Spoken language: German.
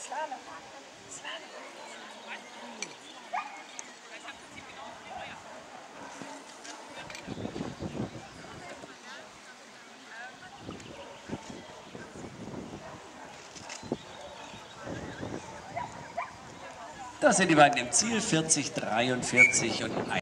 Da sind die beiden im Ziel, 40, 43 und